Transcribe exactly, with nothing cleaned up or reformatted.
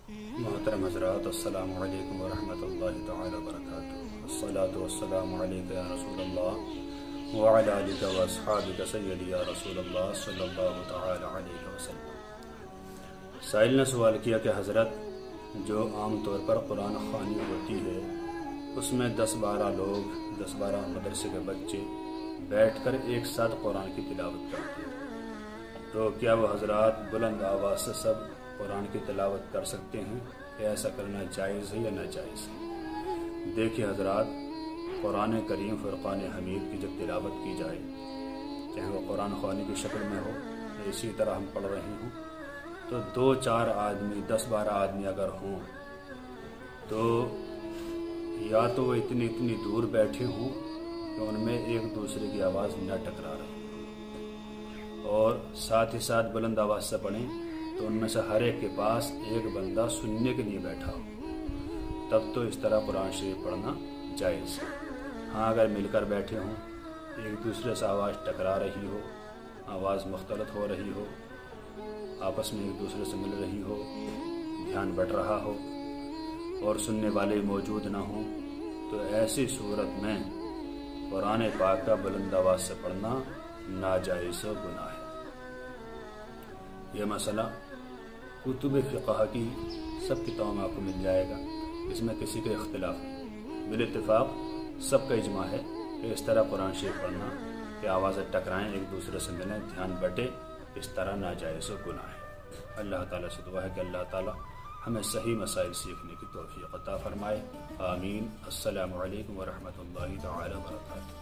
محترم حضرات، السلام علیکم ورحمۃ اللہ تعالی وبرکاتہ۔ الصلاۃ والسلام علیک یا رسول اللہ وعلی آلک واصحابک سیدی یا رسول اللہ صلی اللہ تعالی علیہ وسلم۔ سائل نے سوال کیا کہ حضرت، جو عام طور پر قرآن خوانی ہوتی ہے اس میں دس بارہ لوگ دس بارہ مدرسے کے بچے بیٹھ کر ایک ساتھ قرآن کی تلاوت کرتے ہیں، تو کیا وہ حضرات بلند آواز سے سب قرآن کی تلاوت کر سکتے ہیں؟ یا ایسا کرنا جائز ہے یا ناجائز ہے؟ دیکھیے حضرات، قرآن کریم فرقان حمید کی جب تلاوت کی جائے، چاہے وہ قرآن خوانی کی شکل میں ہو یا اسی طرح ہم پڑھ رہے ہوں، تو دو چار آدمی دس بارہ آدمی اگر ہوں تو یا تو وہ اتنی اتنی دور بیٹھے ہوں کہ ان میں ایک دوسرے کی آواز نہ ٹکرا رہی، اور ساتھ ہی ساتھ بلند آواز سے پڑھیں تو ان میں سے ہر ایک کے پاس ایک بندہ سننے کے لیے بیٹھا ہو، تب تو اس طرح قرآن شریف پڑھنا جائز ہے۔ ہاں اگر مل کر بیٹھے ہوں، ایک دوسرے سے آواز ٹکرا رہی ہو، آواز مختلط ہو رہی ہو، آپس میں ایک دوسرے سے مل رہی ہو، دھیان بٹ رہا ہو اور سننے والے موجود نہ ہوں، تو ایسی صورت میں قرآن پاک کا بلند آواز سے پڑھنا ناجائز و گناہ ہے۔ یہ مسئلہ کتب فقہ کی سب کتابوں میں آپ کو مل جائے گا، اس میں کسی کا اختلاف نہیں، بالاتفاق سب کا اجماع ہے کہ اس طرح قرآن شریف پڑھنا کہ آوازیں ٹکرائیں، ایک دوسرے سے ملیں، دھیان بٹے، اس طرح ناجائز و گناہ ہے۔ اللہ تعالیٰ سے دعا ہے کہ اللہ تعالیٰ ہمیں صحیح مسائل سیکھنے کی توفیق عطا فرمائے، آمین۔ السلام علیکم ورحمۃ اللہ تعالی وبرکاتہ۔